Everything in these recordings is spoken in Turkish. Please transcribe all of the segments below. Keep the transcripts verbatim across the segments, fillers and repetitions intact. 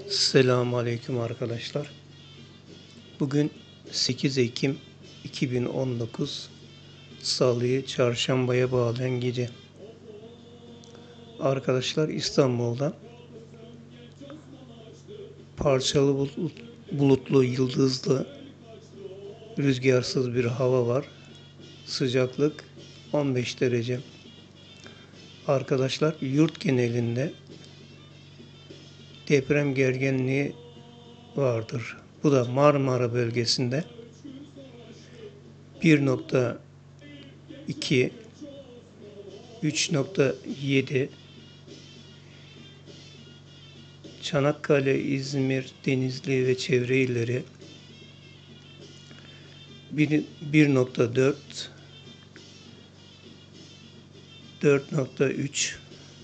Selamun Aleyküm arkadaşlar. Bugün sekiz Ekim iki bin on dokuz Salı'yı çarşambaya bağlayan gece. Arkadaşlar, İstanbul'da parçalı bulutlu, yıldızlı, rüzgarsız bir hava var. Sıcaklık on beş derece. Arkadaşlar, yurt genelinde deprem gerginliği vardır. Bu da Marmara bölgesinde bir nokta iki, üç nokta yedi, Çanakkale, İzmir, Denizli ve çevre illeri bir nokta dört, dört nokta üç,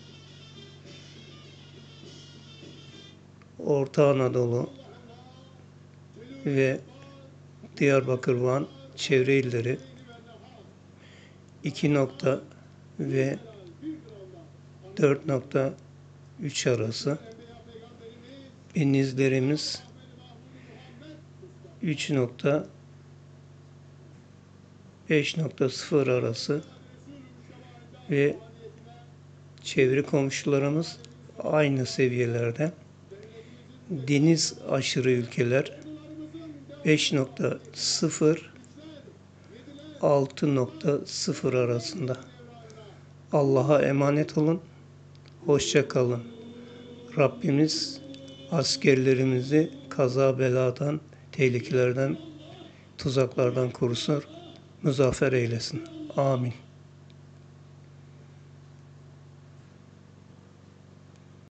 Orta Anadolu ve Diyarbakır, Van çevre illeri iki nokta ve dört nokta üç arası. Denizlerimiz üç nokta beş nokta sıfır arası ve çevre komşularımız aynı seviyelerde. Deniz aşırı ülkeler beş nokta sıfır altı nokta sıfır arasında. Allah'a emanet olun. Hoşça kalın. Rabbimiz askerlerimizi kaza beladan, tehlikelerden, tuzaklardan korusun, muzaffer eylesin. Amin.